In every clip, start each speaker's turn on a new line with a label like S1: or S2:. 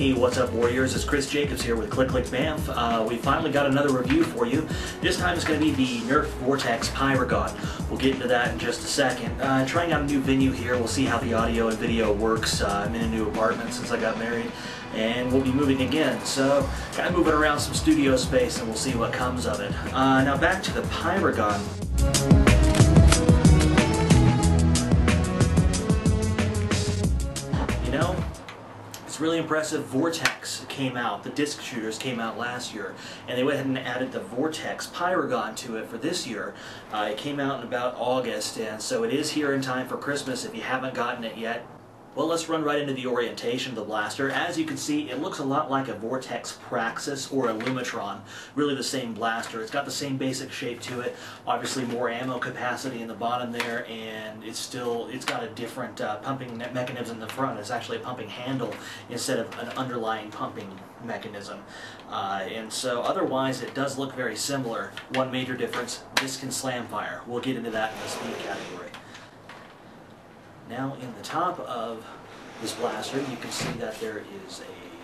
S1: Hey, what's up, Warriors? It's Chris Jacobs here with Click Click Bamf. We finally got another review for you. This time it's going to be the NERF Vortex Pyragon. We'll get into that in just a second. Trying out a new venue here. We'll see how the audio and video works. I'm in a new apartment since I got married, and we'll be moving again. So, kind of moving around some studio space, and we'll see what comes of it. Now back to the Pyragon. It's really impressive. Vortex came out, the disc shooters came out last year, and they went ahead and added the Vortex Pyragon to it for this year. It came out in about August, and so it is here in time for Christmas if you haven't gotten it yet. Well, let's run right into the orientation of the blaster. As you can see, it looks a lot like a Vortex Praxis or a Lumitron, really the same blaster. It's got the same basic shape to it, obviously more ammo capacity in the bottom there, and it's got a different pumping mechanism in the front. It's actually a pumping handle instead of an underlying pumping mechanism. And so otherwise it does look very similar. One major difference, this can slam fire. We'll get into that in the speed category. Now in the top of this blaster you can see that there is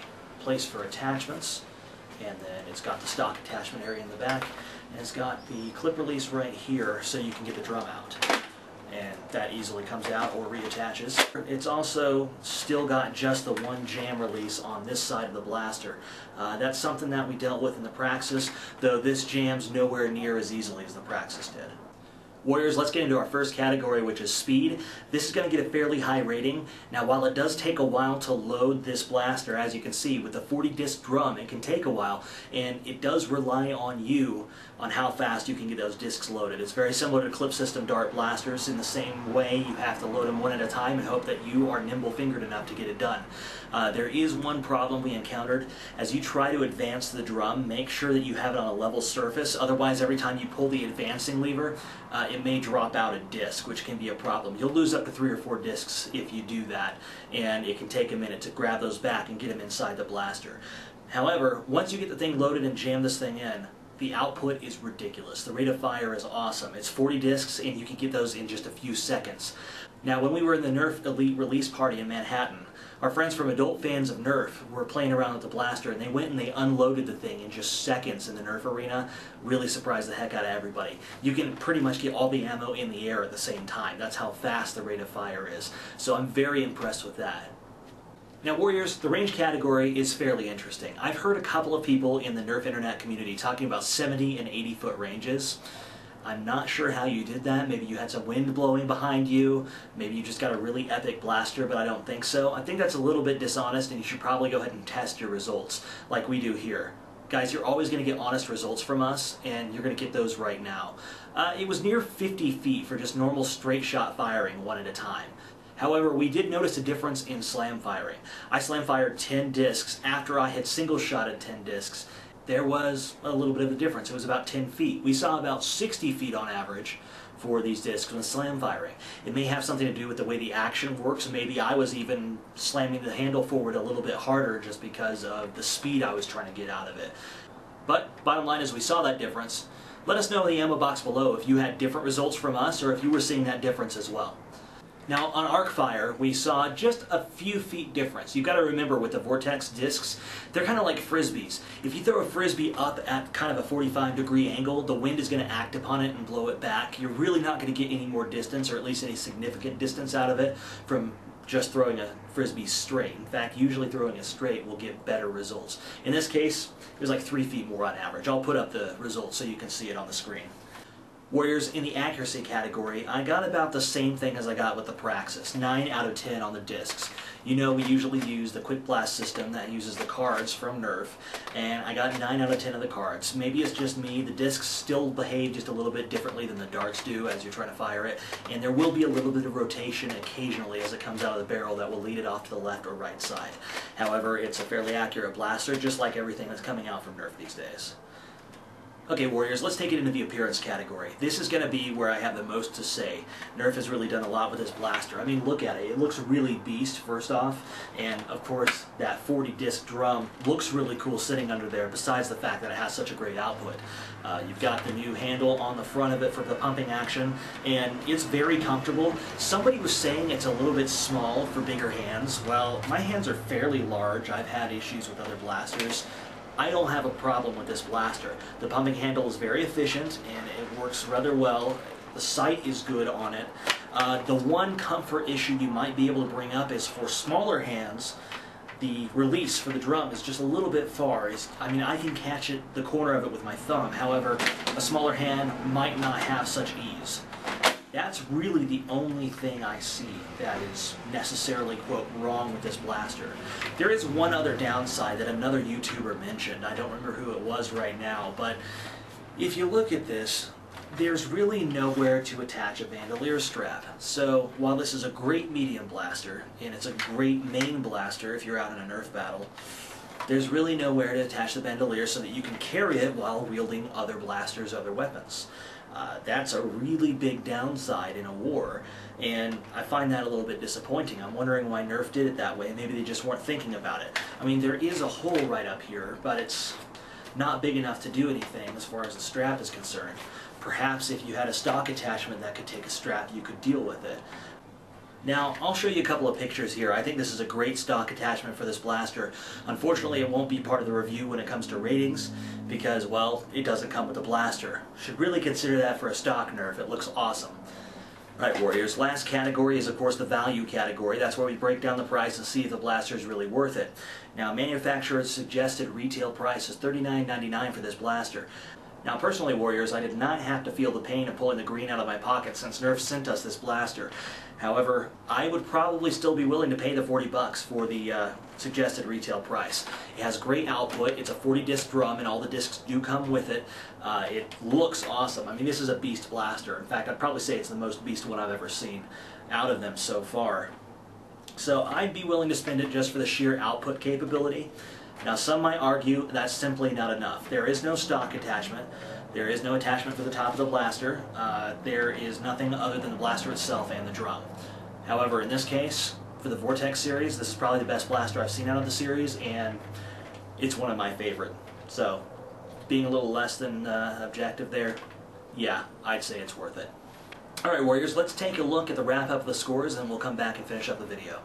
S1: a place for attachments, and then it's got the stock attachment area in the back, and it's got the clip release right here so you can get the drum out, and that easily comes out or reattaches. It's also still got just the one jam release on this side of the blaster. That's something that we dealt with in the Praxis, though this jams nowhere near as easily as the Praxis did. Warriors, let's get into our first category, which is speed. This is going to get a fairly high rating. Now, while it does take a while to load this blaster, as you can see, with the 40-disc drum, it can take a while, and it does rely on you on how fast you can get those discs loaded. It's very similar to clip system dart blasters. In the same way, you have to load them one at a time and hope that you are nimble-fingered enough to get it done. There is one problem we encountered. As you try to advance the drum, make sure that you have it on a level surface. Otherwise, every time you pull the advancing lever, it may drop out a disc, which can be a problem. You'll lose up to 3 or 4 discs if you do that, and it can take a minute to grab those back and get them inside the blaster. However, once you get the thing loaded and jam this thing in, the output is ridiculous. The rate of fire is awesome. It's 40 discs, and you can get those in just a few seconds. Now, when we were in the NERF Elite release party in Manhattan, our friends from Adult Fans of NERF were playing around with the blaster, and they went and they unloaded the thing in just seconds in the NERF arena. Really surprised the heck out of everybody. You can pretty much get all the ammo in the air at the same time. That's how fast the rate of fire is. So I'm very impressed with that. Now, Warriors, the range category is fairly interesting. I've heard a couple of people in the NERF internet community talking about 70 and 80 foot ranges. I'm not sure how you did that. Maybe you had some wind blowing behind you. Maybe you just got a really epic blaster, but I don't think so. I think that's a little bit dishonest, and you should probably go ahead and test your results like we do here. Guys, you're always going to get honest results from us, and you're going to get those right now. It was near 50 feet for just normal straight shot firing one at a time. However, we did notice a difference in slam firing. I slam fired 10 discs after I had single shotted 10 discs. There was a little bit of a difference. It was about 10 feet. We saw about 60 feet on average for these discs when slam firing. It may have something to do with the way the action works. Maybe I was even slamming the handle forward a little bit harder just because of the speed I was trying to get out of it. But bottom line is we saw that difference. Let us know in the ammo box below if you had different results from us or if you were seeing that difference as well. Now, on arc fire, we saw just a few feet difference. You've got to remember with the Vortex discs, they're kind of like frisbees. If you throw a frisbee up at kind of a 45-degree angle, the wind is going to act upon it and blow it back. You're really not going to get any more distance, or at least any significant distance out of it, from just throwing a frisbee straight. In fact, usually throwing it straight will get better results. In this case, it was like 3 feet more on average. I'll put up the results so you can see it on the screen. Warriors, in the accuracy category, I got about the same thing as I got with the Praxis, 9 out of 10 on the discs. You know we usually use the Quick Blast system that uses the cards from NERF, and I got 9 out of 10 of the cards. Maybe it's just me, the discs still behave just a little bit differently than the darts do as you're trying to fire it, and there will be a little bit of rotation occasionally as it comes out of the barrel that will lead it off to the left or right side. However, it's a fairly accurate blaster, just like everything that's coming out from NERF these days. Okay, Warriors, let's take it into the appearance category. This is going to be where I have the most to say. NERF has really done a lot with this blaster. I mean, look at it. It looks really beast, first off. And, of course, that 40-disc drum looks really cool sitting under there, besides the fact that it has such a great output. You've got the new handle on the front of it for the pumping action, and it's very comfortable. Somebody was saying it's a little bit small for bigger hands. Well, my hands are fairly large. I've had issues with other blasters. I don't have a problem with this blaster. The pumping handle is very efficient and it works rather well. The sight is good on it. The one comfort issue you might be able to bring up is for smaller hands, the release for the drum is just a little bit far. I mean, I can catch it, the corner of it with my thumb. However, a smaller hand might not have such ease. That's really the only thing I see that is necessarily, quote, wrong with this blaster. There is one other downside that another YouTuber mentioned. I don't remember who it was right now, but if you look at this, there's really nowhere to attach a bandolier strap. So while this is a great medium blaster, and it's a great main blaster if you're out in a NERF battle, there's really nowhere to attach the bandolier so that you can carry it while wielding other blasters, other weapons. That's a really big downside in a war, and I find that a little bit disappointing. I'm wondering why NERF did it that way. Maybe they just weren't thinking about it. I mean, there is a hole right up here, but it's not big enough to do anything as far as the strap is concerned. Perhaps if you had a stock attachment that could take a strap, you could deal with it. Now, I'll show you a couple of pictures here. I think this is a great stock attachment for this blaster. Unfortunately, it won't be part of the review when it comes to ratings because, well, it doesn't come with the blaster. Should really consider that for a stock NERF. It looks awesome. Alright, Warriors, last category is, of course, the value category. That's where we break down the price and see if the blaster is really worth it. Now, manufacturer's suggested retail price is $39.99 for this blaster. Now, personally, Warriors, I did not have to feel the pain of pulling the green out of my pocket since NERF sent us this blaster. However, I would probably still be willing to pay the $40 for the suggested retail price. It has great output. It's a 40-disc drum, and all the discs do come with it. It looks awesome. I mean, this is a beast blaster. In fact, I'd probably say it's the most beast one I've ever seen out of them so far. So I'd be willing to spend it just for the sheer output capability. Now, some might argue that's simply not enough. There is no stock attachment. There is no attachment for the top of the blaster. There is nothing other than the blaster itself and the drum. However, in this case, for the Vortex series, this is probably the best blaster I've seen out of the series, and it's one of my favorite. So, being a little less than objective there, yeah, I'd say it's worth it. Alright, Warriors, let's take a look at the wrap-up of the scores, and we'll come back and finish up the video.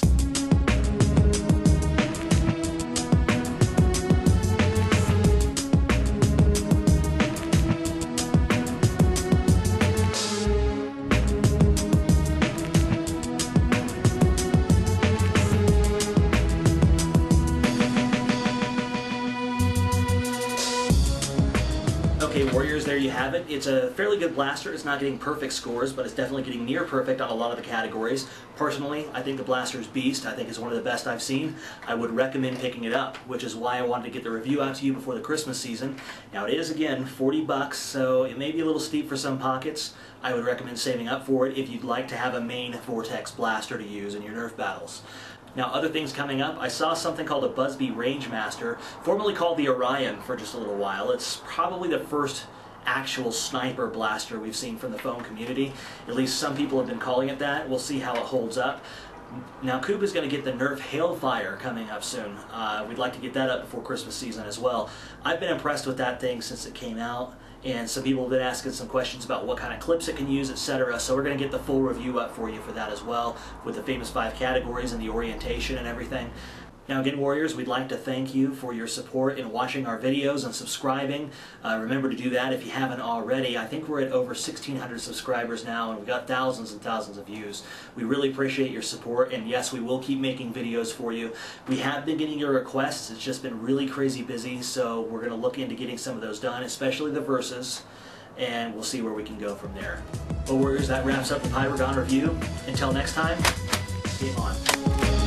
S1: Okay, Warriors, there you have it. It's a fairly good blaster. It's not getting perfect scores, but it's definitely getting near perfect on a lot of the categories. Personally, I think the blaster's beast. I think it's one of the best I've seen. I would recommend picking it up, which is why I wanted to get the review out to you before the Christmas season. Now, it is, again, $40, so it may be a little steep for some pockets. I would recommend saving up for it if you'd like to have a main Vortex blaster to use in your NERF battles. Now, other things coming up, I saw something called a Busby Rangemaster, formerly called the Orion for just a little while. It's probably the first actual sniper blaster we've seen from the foam community. At least some people have been calling it that. We'll see how it holds up. Now, Coop is going to get the NERF Hailfire coming up soon. We'd like to get that up before Christmas season as well. I've been impressed with that thing since it came out, and some people have been asking some questions about what kind of clips it can use, etc. So we're going to get the full review up for you for that as well, with the famous 5 categories and the orientation and everything. Now again, Warriors, we'd like to thank you for your support in watching our videos and subscribing. Remember to do that if you haven't already. I think we're at over 1,600 subscribers now, and we've got thousands and thousands of views. We really appreciate your support, and yes, we will keep making videos for you. We have been getting your requests. It's just been really crazy busy, so we're going to look into getting some of those done, especially the verses, and we'll see where we can go from there. Well, Warriors, that wraps up the Pyragon review. Until next time, game on.